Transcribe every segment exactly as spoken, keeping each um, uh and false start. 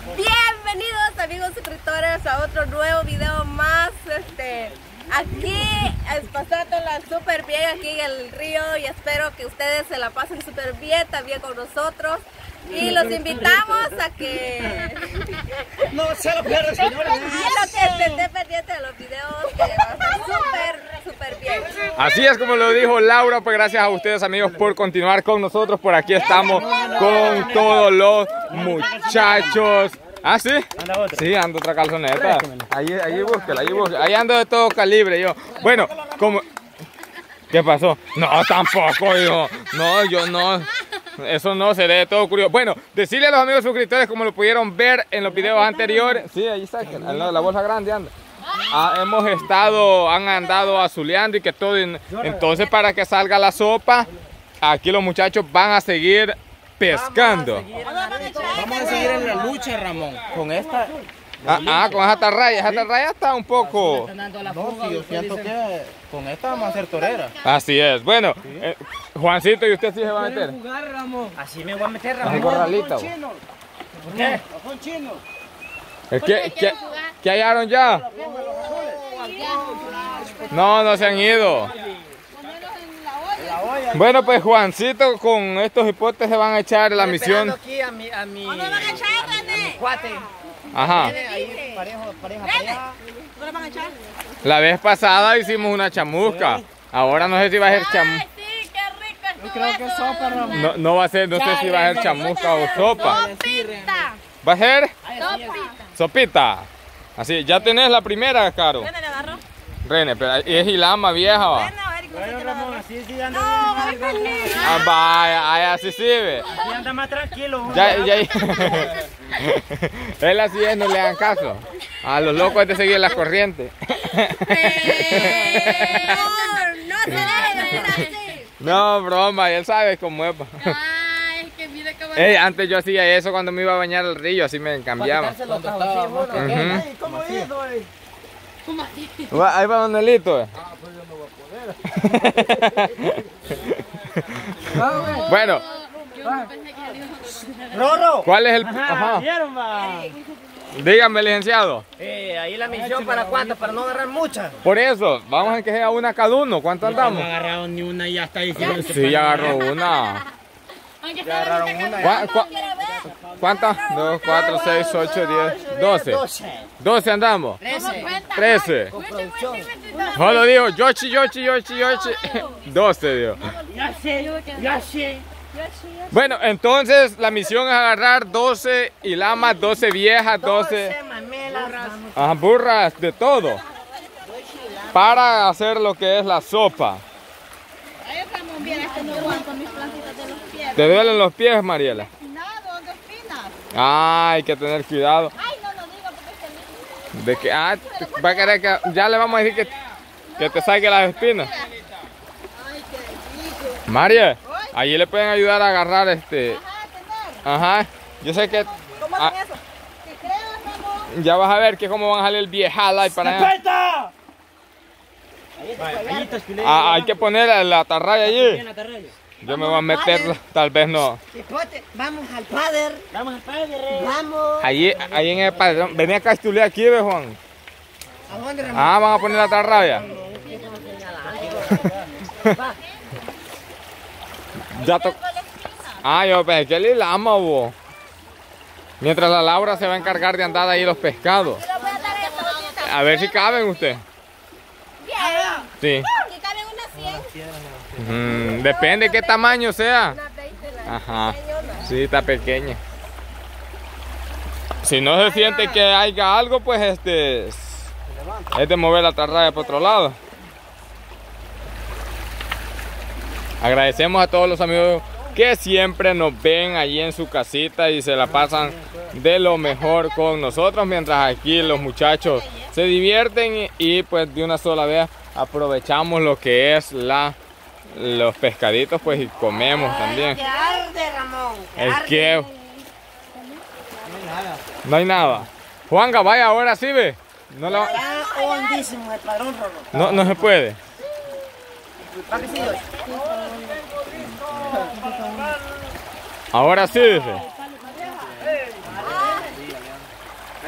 Bienvenidos amigos suscriptores a otro nuevo video más. Este, aquí es pasándola súper bien aquí en el río y espero que ustedes se la pasen súper bien también con nosotros. Y los invitamos a que no se lo pierdan, señores. A que estén pendientes de los videos que van a estar súper, súper bien. Así es como lo dijo Laura, pues gracias a ustedes amigos por continuar con nosotros. Por aquí estamos con todos los muchachos. ¿Ah, sí? Sí, ando otra calzoneta. Ahí, ahí búsquela, ahí búsquela. Ahí ando de todo calibre yo. Bueno, como... ¿Qué pasó? No, tampoco, hijo. No, yo no... Eso no, se ve todo curioso. Bueno, decirle a los amigos suscriptores, como lo pudieron ver en los videos anteriores. Sí, ahí está, la, la bolsa grande anda. Ah, hemos estado, han andado azuleando y que todo. Entonces, para que salga la sopa, aquí los muchachos van a seguir pescando. Vamos a seguir en la lucha, Ramón. Con esta... Ah, ah, con esa atarraya. Esa atarraya está un poco... No, si yo siento que con esta vamos a hacer torera. Así es. Bueno, eh, Juancito, ¿y usted sí se va a meter? Así me voy a meter, Ramón. ¿Un corralito? ¿Por qué? Con chino. ¿Qué, qué, ¿Qué hallaron ya? No, no se han ido. Bueno, pues Juancito con estos hipotes se van a echar la misión. Aquí a mi, a mi, a mi cuate. Ajá. Ahí, parejo, pareja, pareja. La vez pasada hicimos una chamusca. Ahora no sé si va a ser chamusca. Yo creo que sopa, Ramón. No, no va a ser, no sé si va a ser chamusca o sopa. Sopita. ¿Va a ser? Sopita. Sopita. Así, ya tenés la primera, Caro. Rene, le agarró. Rene, pero es hilama vieja, va. Bueno, Ramón, así sí anda. No, va conmigo. Ah, vaya, ay, así sí ve. Así anda más tranquilo. Ya, ya. Él así es, no le hagan caso. A los locos hay de seguir la corriente. No, no se deje así. No, broma, él sabe cómo es. Ay, que mire cómo... Ey, antes yo hacía eso cuando me iba a bañar al río, así me cambiaba. Uh-huh. ¿Cómo hizo? ¿Cómo así? Ahí va Manuelito. Eh. Ah, pues yo no voy a poder. Bueno. Rorro. ¿Cuál es el...? Ajá. Ajá. ¿Vieron, va? Dígame, licenciado. Eh, ahí la misión para cuántas, para no agarrar muchas. Por eso, vamos a que sea una cada uno. ¿Cuánto andamos? No agarraron ni una y ya está diciendo. Sí, ya agarró una. Ya agarraron una. ¿Cuá, cuá, ¿Cuántas? dos, cuatro, seis, ocho, diez, doce. doce andamos. trece. Solo digo, Yoshi, Yoshi, Yoshi, Yoshi. doce, digo. Ya sé, ya sé. Bueno, entonces la misión es agarrar doce hilamas, doce viejas, doce ajá, burras, de todo. Para hacer lo que es la sopa. ¿Te duelen los pies, Mariela? Ah, hay que tener cuidado. De que, ah, va a querer que, ya le vamos a decir que, que te saque las espinas. María, allí le pueden ayudar a agarrar este. Ajá, yo sé que. Ah, ya vas a ver que cómo van a salir el viejala y para allá. Ah, hay que poner la atarraya allí. Yo me voy a meter, tal vez no. Vamos al padre. Vamos al padre. Vamos. Allí, ahí en el padre. Vení acá a estudiar aquí, ve Juan. ¿A dónde, Ramón? Ah, van a poner la atarraya. Ya to... Ah, yo pensé que le lama, vos. Mientras la Laura se va a encargar de andar ahí los pescados. A ver si caben usted. Sí. Aquí caben unas cien. Mm, depende de qué tamaño sea. Ajá. Sí, está pequeña. Si no se siente que haya algo, pues este es de mover la atarraya por otro lado. Agradecemos a todos los amigos que siempre nos ven allí en su casita y se la pasan de lo mejor con nosotros, mientras aquí los muchachos se divierten y, y pues de una sola vez aprovechamos lo que es la los pescaditos, pues, y comemos también. Que arde, Ramón. El que no hay nada. Juanga, vaya ahora sí, ve. No, la... Está hondísimo el padrón, Rorro. no, no se puede. Ahora sí, dice.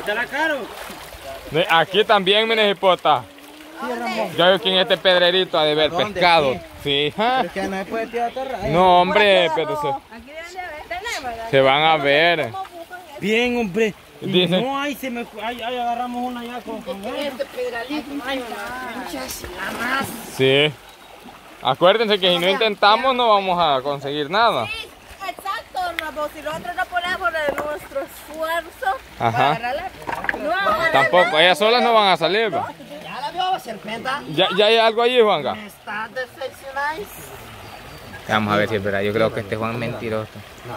estará caro. Aquí también, mire, hipota. Yo veo que en este pedrerito ha de ver pescado. Aquí? Sí, ¿ja? Pero es que no se puede tirar torra. No, hombre, pero se, Aquí deben de ver, tenemos. se van a ver. Bien, hombre. Y Dice- no, ahí, se me, ahí, ahí agarramos una ya con, con él. Este pedralito, hay una pinches, la más. Sí. Acuérdense que si no intentamos no vamos a conseguir nada. Sí, exacto, Ramón. Si nosotros no ponemos de nuestro esfuerzo Ajá. para agarrarla, no vamos a agarrar Tampoco, ellas solas no van a salir. ¿Va? Ya la vio, serpenta. ¿Ya, ya hay algo allí, Juanga? Me está decepcionando. Vamos a ver si es verdad. Yo creo que este Juan es mentiroso.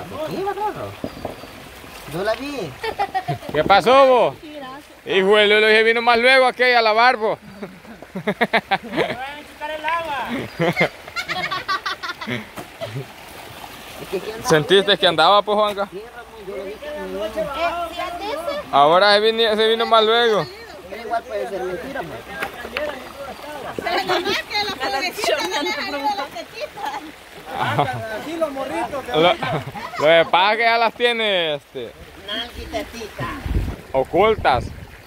Yo la vi. ¿Qué pasó, vos? Hijo, el Lolo dije vino más luego aquí a lavar, vos. ¿Sentiste que andaba, pues, Juanca? Ahora se vino, se vino más luego. Pero igual puede ser mentira, man. Así los morritos. Lo, lo que pasa es que ya las tiene este, Nanquitetita. ocultas.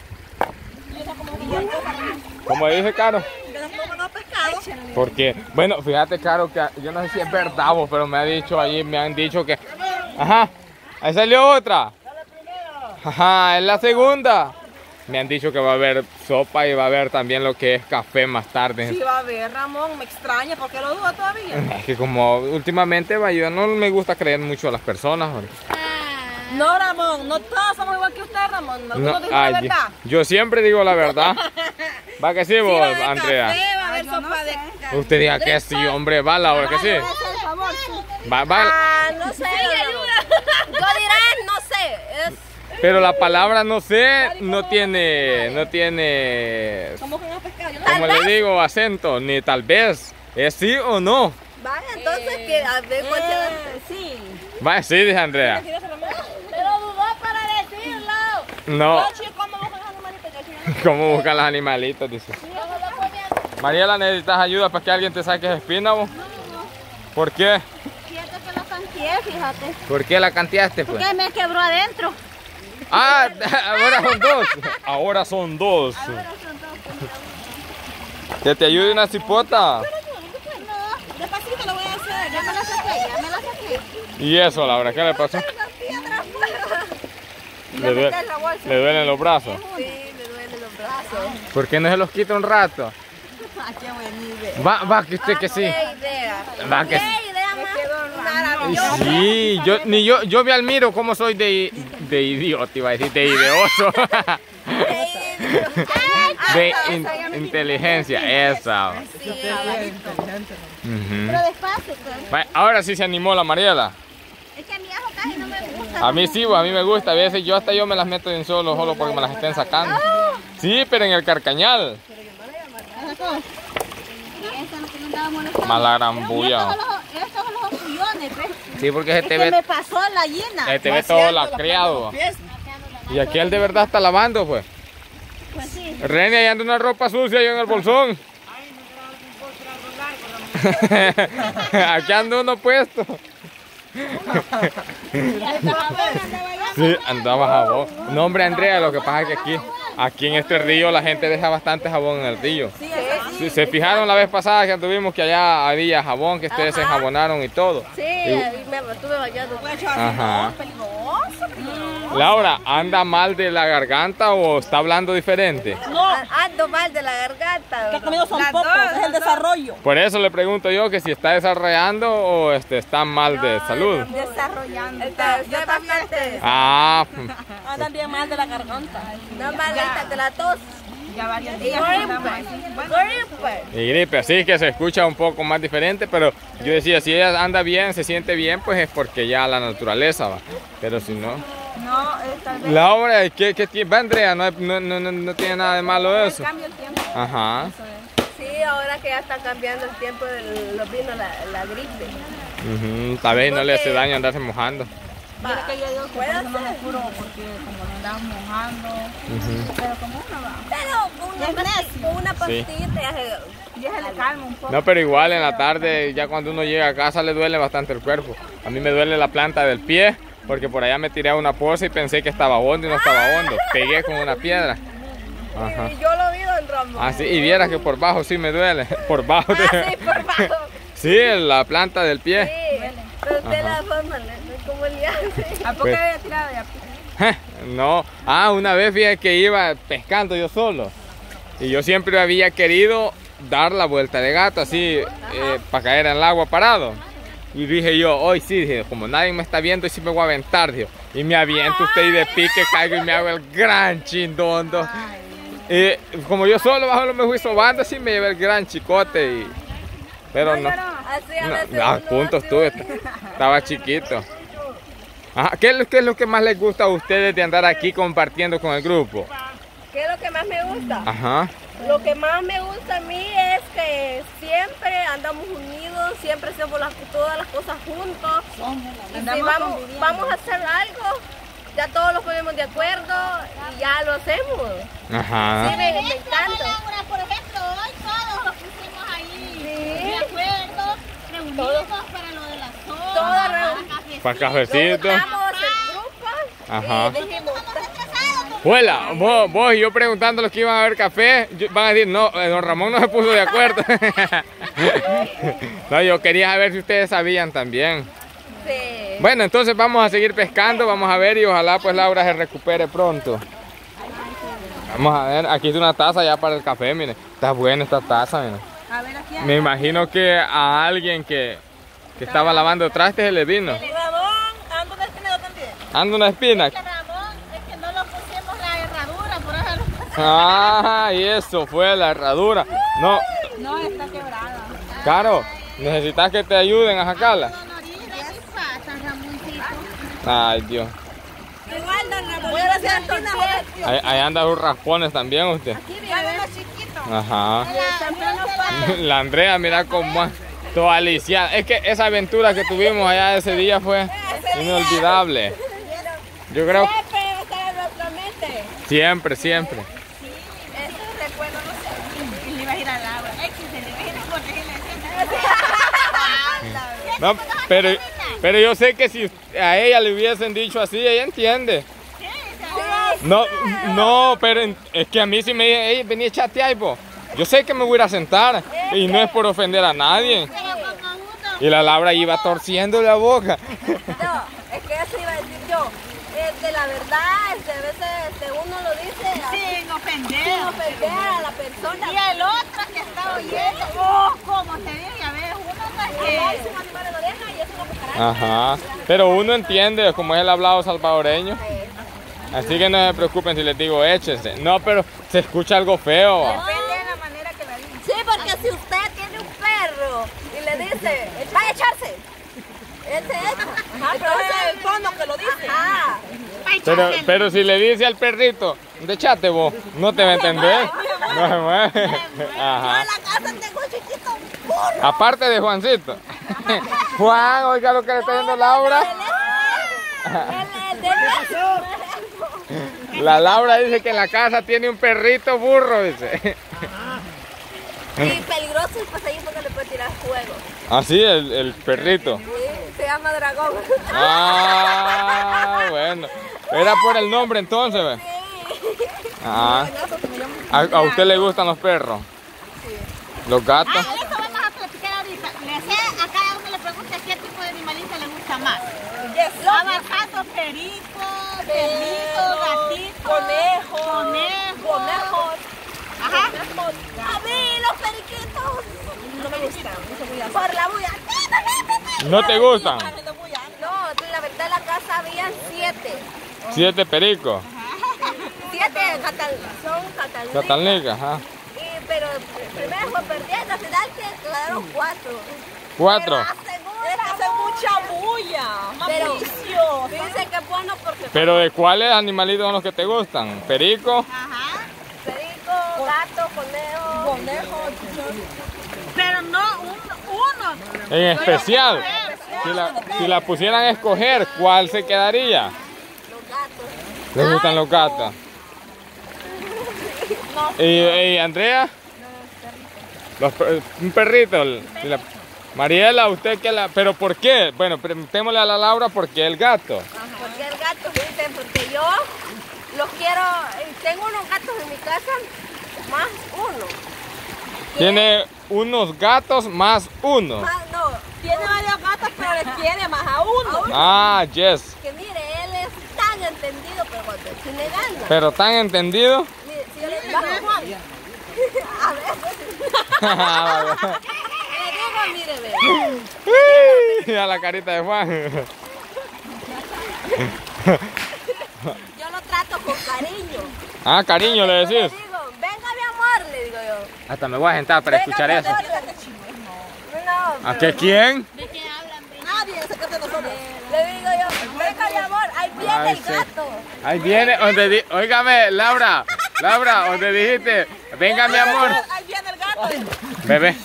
Como dice Caro. Porque, bueno, fíjate, Caro, que yo no sé si es verdad, vos, pero me ha dicho allí, me han dicho que... Ajá, ahí salió otra. Ajá, es la segunda. Me han dicho que va a haber sopa y va a haber también lo que es café más tarde. Sí, va a ver, Ramón, me extraña, porque lo dudo todavía. Es que como últimamente, va, yo no me gusta creer mucho a las personas. ¿No? No, Ramón, no todos somos igual que usted, Ramón. Algunos dicen ay, la verdad. yo siempre digo la verdad. Va que sí, Sí, vos, va a haber Andrea. café, va a haber sopa de... Usted diga que sí, hombre, va la hora que sí. Va, va. Ah, no sé. Yo diré, no sé. Es... Pero la palabra no sé no tiene, no tiene, ¿Cómo que no pescado? Yo no- como Tal le vez. digo, acento, ni tal vez. ¿Es sí o no? Vaya, entonces que a ver cuál sea. Sí. Va, sí, dice Andrea. Pero dudó para decirlo. No, No, chicos, ¿cómo buscan los animalitos? Yo sí ¿cómo buscan los animalitos? Dice. no- Mariela, ¿necesitas ayuda para que alguien te saque espina, vos? ¿Por qué? Fíjate que lo canteé, fíjate. ¿Por qué la canteaste, pues? Que me quebró adentro. Ah, ahora son dos. Ahora son dos. Que te ayude una cipota. No, despacito lo voy a hacer. Ya me la saqué, ya me la saqué. Y eso, Laura, ¿qué le pasó? Le, due- le duelen los brazos. Sí, me duelen los brazos. ¿Por qué no se los quita un rato? Va, va, que usted que sí. Qué idea. Va, que Qué idea más maravillosa. sí, yo, ni yo, yo me admiro cómo soy de, de idiota, iba a decir, de ideoso. De in- inteligencia, esa. Sí, Ujú. Pero despacio, pues. Va, ahora sí se animó la Mariela. Es que a mi ajo casi no me gusta. A mí sí, pues, a mí me gusta. A veces yo hasta yo me las meto en solo, solo porque me las estén sacando. Sí, pero en el carcañal. Y eso es lo que me andaba molestando. Mala gran Y estos bulla. son los- estos son los opullones, ¿ves? Sí, porque se Es te que ve, me pasó la llena. se te ve todo lacreado. Y aquí él de verdad está lavando, pues. Pues sí. Reni, ahí anda una ropa sucia ahí en el bolsón. Aquí anda uno puesto. Sí, andaba jabón. No, hombre, Andrea, lo que pasa es que aquí, aquí en este río la gente deja bastante jabón en el río. Sí, se fijaron la vez pasada que anduvimos que allá había jabón, que ustedes se enjabonaron y todo. Sí, ahí me estuve bañando. Ajá. Laura, ¿anda mal de la garganta o está hablando diferente? No, ando mal de la garganta. Que conmigo son pocos, es el desarrollo. Por eso le pregunto yo que si está desarrollando o este, está mal de salud. Desarrollando. Estoy bastante. Ah, Andan bien mal de la garganta. No maleta de la tos. Ya varios Y días que andamos gripe. así. Gripe. y gripe, así que se escucha un poco más diferente, pero yo decía, si ella anda bien, se siente bien, pues es porque ya la naturaleza va. Pero si no... No, es tal vez Laura, ¿qué, qué tiene? Va, Andrea, no, no, no, no- no tiene nada de malo eso. cambia el tiempo. Ajá. Sí, ahora que ya está cambiando el tiempo, del, nos vino la, la gripe. Ujú, tal vez no le hace daño andarse mojando. Mira que yo digo que por Puede eso no me ser. curo, porque como nos andamos mojando. Pero como uno va. Pero con una, Es pasti- necio. con una pastita ya se- Ya se le calma un poco. No, pero igual en la tarde, ya cuando uno llega a casa le duele bastante el cuerpo. A mí me duele la planta del pie, porque por allá me tiré a una poza y pensé que estaba hondo y no estaba hondo. Pegué con una piedra. Ajá. Y yo lo vi, don Ramón. Ah, sí, y vieras que por bajo sí me duele. Por bajo. Ah, sí, por bajo. Sí, en la planta del pie. Sí, pero usted la forma, ¿cómo le hace? ¿A poco Pues- había tirado ya? No, ah, una vez fíjate que iba pescando yo solo. Y yo siempre había querido dar la vuelta de gato así, eh, para caer en el agua parado. Y dije yo, hoy sí, dije, como nadie me está viendo, sí me voy a aventar, dijo. Y me aviento usted y de pique caigo y me hago el gran chindondo. Y como yo solo bajo me fui sobando, así me llevé el gran chicote. Y... Pero no, Así a no, veces no, a uno punto hace estuve, un- estaba chiquito. Ajá, ¿qué es, lo, ¿Qué es lo que más les gusta a ustedes de andar aquí compartiendo con el grupo? ¿Qué es lo que más me gusta? Ajá. Lo que más me gusta a mí es que siempre andamos unidos, siempre hacemos las- todas las cosas juntos. Y si vamos, vamos a hacer algo, ya todos nos ponemos de acuerdo y ya lo hacemos. Ajá. Sí, me, me encanta. Laura, por ejemplo, hoy todos nos pusimos ahí Sí. de acuerdo, reunidos para lo de la sopa, Todo para reunido. cafecito. Para cafecito. Estamos en grupo Ajá. y dijimos, Huela, vos, vos y yo preguntando los que iban a ver café, yo- van a decir, no, eh, don Ramón no se puso de acuerdo. No, yo quería saber si ustedes sabían también. sí. Bueno, entonces vamos a seguir pescando, vamos a ver y ojalá pues Laura se recupere pronto. Vamos a ver, aquí está una taza ya para el café, miren. Está buena esta taza, miren. A ver aquí. Me imagino que a alguien que, que estaba lavando trastes se le vino. Ramón, ando de espinado también. Anda una espina. Que Ramón, es que no lo pusimos la herradura, por eso lo Ah, y eso fue la herradura. No, No, está quebrada. Caro, necesitas que te ayuden a sacarla. ¿Qué pasa, Ramoncito? Ay, Dios. Igual, don Ramón. Voy a hacer tortillas. Ahí, ahí anda sus raspones también usted. Aquí viene los chiquitos. Ajá. Siempre nos pasa. La Andrea, mira cómo es toda lisiada. Es que esa aventura que tuvimos allá ese día fue inolvidable. Yo creo que Siempre va a estar en nuestra mente. siempre, siempre. Eso recuerdo, no sé. Y le iba a ir a Laura. Es que se le iba a ir a corregirle. No, pero, pero yo sé que si a ella le hubiesen dicho así, ella entiende. No, no, pero en- es que a mí si me dicen, hey, vení a chatear, po. Yo sé que me voy a ir a sentar y no es por ofender a nadie. Y la Laura iba torciendo la boca. No, es que eso iba a decir yo. Este, la verdad, este, a veces este, uno lo dice así, Sin ofender. sin ofender a la persona. Y el otro que está oyendo, oh, como te digo, ya ves, uno no es Que es que... un animal de la oreja y es una cucaracha. Ajá. Pero uno entiende como es el hablado salvadoreño. Así que no se preocupen si les digo échense. No, pero se escucha algo feo. ¿va? Depende de la manera que la dice. Sí, porque si usted tiene un perro y le dice, vaya a echarse. Ese es. Ajá, pero es el tono que lo dice. Ah. Pero, pero si le dice al perrito, dechate vos, no te va a entender. No se mueve. Ajá. la casa tengo un chiquito burro. Aparte de Juancito. Juan, oiga lo que le está diciendo Laura. Él es de La Laura dice que en la casa tiene un perrito burro, dice. Y peligroso y pues ahí porque le puede tirar fuego. Así, el, el perrito. Sí, se llama dragón. Ah, bueno. Era por el nombre entonces, ¿ve? Ah. ¿A, a usted le gustan los perros? ¿Los gatos? Ah, eso vamos a platicar ahorita. Le sé a cada uno le pregunta qué tipo de animalito le gusta más. Abacato, perico, perrito, gatito, Conejo. conejo. Conejos. Ajá. A mí los periquitos no me gustan. No son muy así. Por la bulla. ¿No te gustan? No, la verdad en la casa habían siete. Siete pericos. Siete catal son catalnicas. Catalnicas, ajá. Y, pero primero fue perdiendo, al final que quedaron cuatro. Cuatro. Pero la segunda es que hace mucha bulla. Pero dicen que es bueno porque ¿Pero de cuáles animalitos son los que te gustan? ¿Perico? Ajá. perico, gato, conejo, conejo, Pero no un- uno. En especial. Si la, si la pusieran a escoger, ¿cuál se quedaría? los gatos. ¿Les gustan los gatos? ¿Y, y Andrea? Los per- un perrito. Y la- Mariela, ¿usted qué la...? ¿Pero por qué? Bueno, preguntémosle a la Laura por qué el gato. ¿Por qué el gato? Dicen, porque yo los quiero, tengo unos gatos en mi casa, más uno. Tiene unos gatos más uno. Más, no, tiene varios gatos, pero les quiere más a uno. Ah, yes. Que mire, él es tan entendido, pero cuando tiene ganas. Pero tan entendido. Mire, si yo le digo, Juan, a ver, le digo, mire, ve. Mira la carita de Juan. Yo lo trato con cariño. Ah, cariño le Yo le decís. digo, venga mi amor, le digo yo. Hasta me voy a sentar para Venga, escuchar mi eso. amor, no, ¿A pero- qué quién? ¿De qué hablan? Nadie se queda nosotros. Le digo yo, venga mi amor, ahí viene Ay, el sí. gato. Ahí viene, donde di... Óigame, Laura, Laura, donde dijiste, venga mi amor. Ahí viene el gato. Bebé.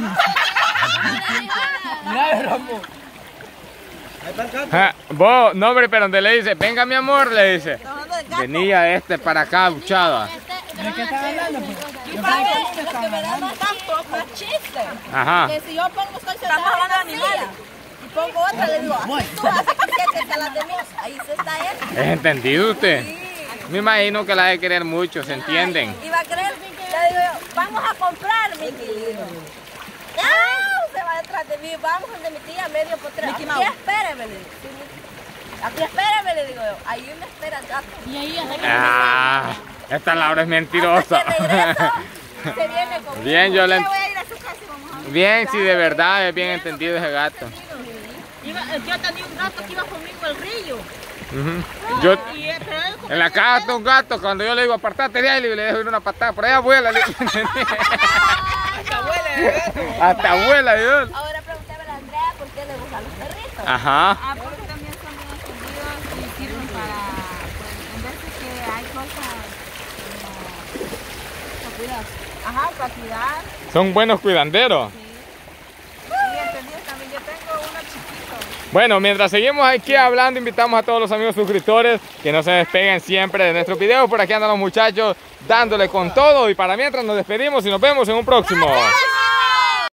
Ja, vos, no hombre, pero donde le dice, venga mi amor, le dice. Venía este para acá, buchada. ¿De qué estás hablando? Pues? Y para ver, lo que me da más tanto, más chiste. Ajá. Que si yo pongo estoy sentada en la animales y pongo otra, le digo, así tú haces que te las de mí. Ahí se está él. ¿Es entendido usted? Sí. Me imagino que la de querer mucho, ¿se entienden? Y va a creer, le digo yo, vamos a comprar, Mickey. Le digo. No, se va detrás de mí, vamos donde mi tía medio por tres. Aquí espéreme, le digo. Sí, Mickey. Aquí espéreme, le digo yo. Ahí me espera el gato. Y ahí hasta que Ah, esta Laura es mentirosa. Hasta que regreso, se viene conmigo. Bien, yo le... voy a ir a su casa y vamos a ver. Bien, si de verdad es bien entendido ese gato. Iba- Yo tenía un gato que iba conmigo al río. Ujú. Yo, Y, eh, pero él como en la casa está un gato, cuando yo le digo apartate de ahí, le dejo ir una patada, por ahí abuela. Le... Hasta abuela, Dios. Ahora pregúntame a Andrea por qué le gustan los perritos. Ajá. Ah, porque también son bien escondidos y sirven para, pues, en veces que hay cosas como para cuidar. Ajá, para cuidar. Son buenos cuidanderos. Sí, entendido también. Yo tengo uno chiquito. Bueno, mientras seguimos aquí hablando, invitamos a todos los amigos suscriptores que no se despeguen siempre de nuestros videos. Por aquí andan los muchachos dándole con todo. Y para mientras nos despedimos y nos vemos en un próximo.